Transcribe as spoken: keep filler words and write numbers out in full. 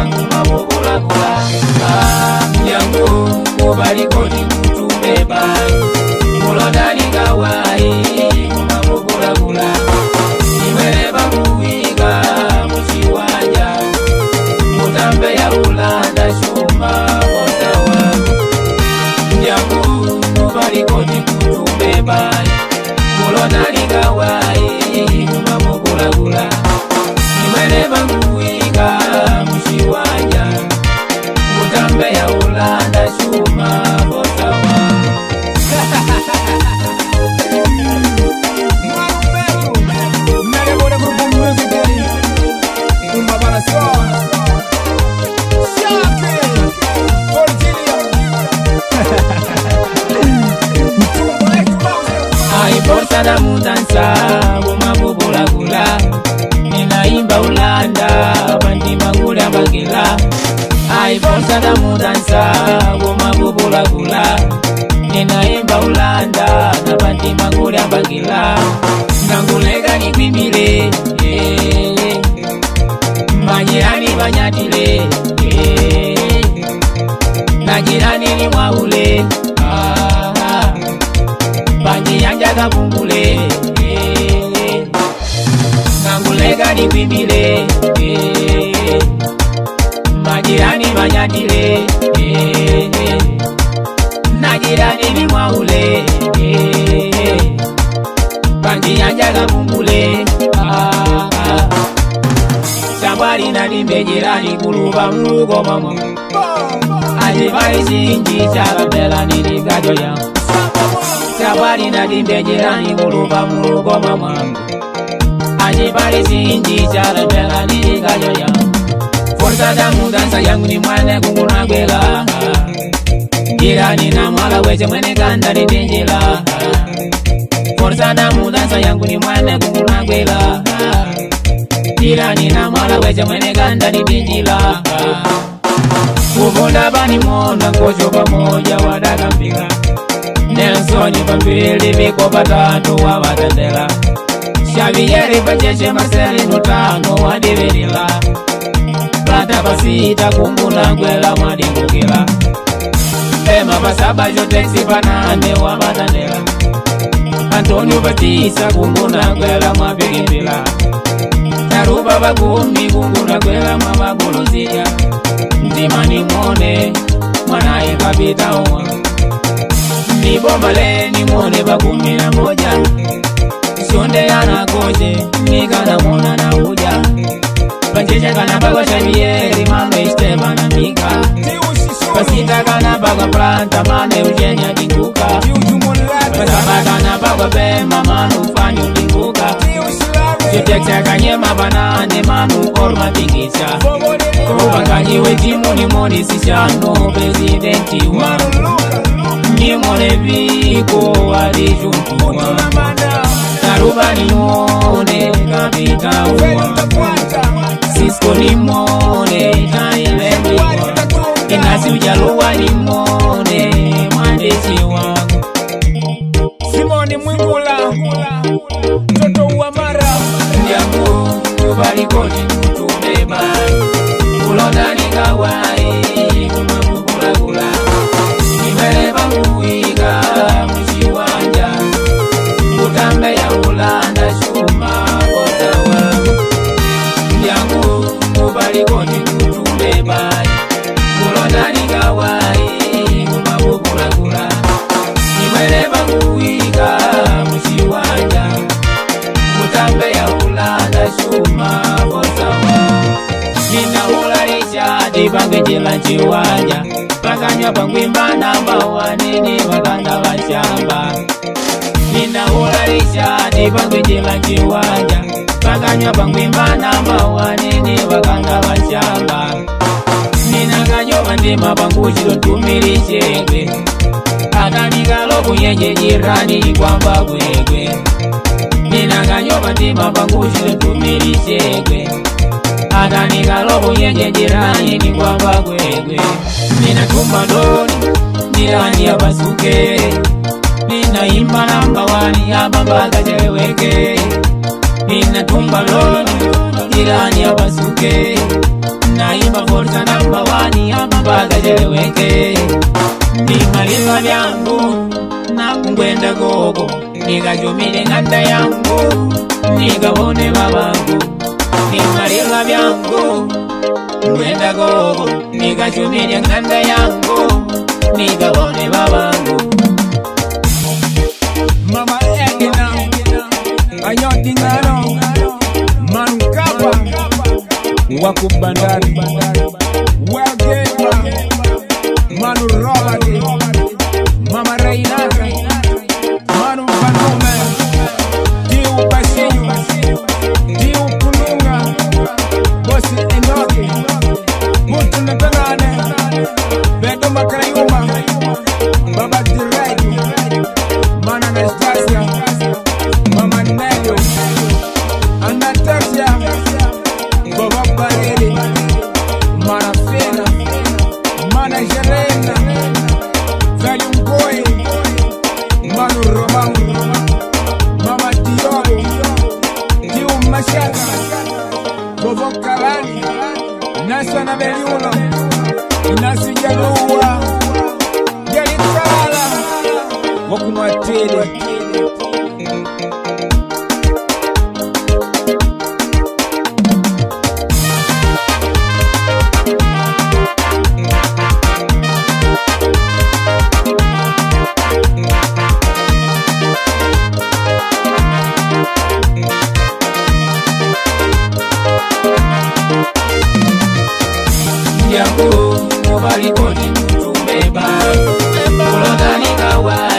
kumabugula gula yangu mubalikoti kutumeba mulodani gawai kumabugula gula imereba muwiga musiwanja mutambe ya ulanda shuma otawa yangu mubalikoti kutumeba mulodani gawai kumabugula gula imereba muwiga musiwanja mutambe ya ulanda shuma otawa. Forza da mudanza bumabugula gula ninaimba ulanda bandi magula bagila ai forza da mudanza bumabugula gula ninaimba ulanda na bandi magula bagila nangulega ni bibile eh majirani banyatile eh majirani ni mwaule banyi yanjaga bungule eh nangulega ni bibile eh majirani banyatile eh najirani ni mwaule eh banyi yanjaga bungule ah sabari na nimbejirani kuluba mlugo mama aje bari sinji chabela ni ligajo ya sabari na dimbejirani kuluba mulugo mama aje bari sinji chabela ni ligajo ya forza da mudanza yangu ni mwane kunguna gwela jirani na mwala weche mwene ganda ni benjela forza da mudanza yangu ni mwane kunguna gwela jirani na mwala weche mwene ganda ni benjela Kubunda bani mona kojo pamoja wadaga mpiga Nelsoni pambili viko patatu wa watendela Shaviyeri pacheche maseli nutano wadivirila Plata pasita kumbuna gwela mwadingukila Pema pasaba joteksi panane wa watendela Antonio patisa kumbuna gwela mwabigimbila Taruba bakumi kumbuna gwela mwabaguluzia Ndimani mwone mwanae kapita uwa Nibombale ni mwone bakumi na moja Shonde yana koje Mika mwona na uja Panchecha kana bako Shaviyeri mano Isteba na Mika Pasita kana bako Planta mane Eugenia dinguka Pasaba kana bako Bema manu Fanyu dinguka Joteksa kanyema banane manu Orma dingicha Kubanganyi wetimu ni moni sishano Presidenti wa Ni mone viko wali juntua Taruba ni mone kapita uwa Sisko ni mone tailemi wa Inasi ujaluwa ni mone mwandechi wa Simoni Mwingula Toto uwa mara Ndiamu kubalikoti kutumeba Ulodani kawai kumabugula gula Imereba muwiga musiwanja Mutambe ya ulanda shuma otawa Yangu mubalikoti kutumeba Ulodani kawai kumabugula gula Imereba muwiga musiwanja Mutambe ya ulanda shuma otawa Nina ularisha dibange jila chiwanja Pakanywa pangwimba namba wanene wakanda wa shamba Nina ularisha dibange jila chiwanja Pakanywa pangwimba namba wanene wakanda wa shamba Nina kanyo mandema pangushiro tumirishegwe Akanikalo kunyeje jirani kwamba gwegwe Nina kanyo mandema pangushiro tumirishegwe Akanikalo kunyeje jirani ni kwamba gwegwe Nina tumba doni jirani ya basuke Nina imba namba wani ya babaka cheweke Nina tumba doni jirani ya basuke Na imba forza Mwenda gogo nikajumile nganda yangu, nikabone babangu nimalila byangu. Mwenda gogo nikajumile nganda yangu, nikabone babangu. Mama Edina Anyoti ngano Manukapa Wakubandari Wageba Manu Robert Mama Reinata Manu Panume Diu Pasinyu Diu Pununga Bosi Enoki Mutu Netanane Beto Makarayuma Baba Diredi Mana Anastasia Mama Nelio Anastasia Baba Bareli Mana Fena Mana Jelena Zayungoi Manu Romamu Mama Diogo Diu Mashaka Bobo Kalani Nasa na Beliuno Nasi Jaluwa Yalitala Wakumwatele Yangu mubali kodi mtumeba Kulotani kawa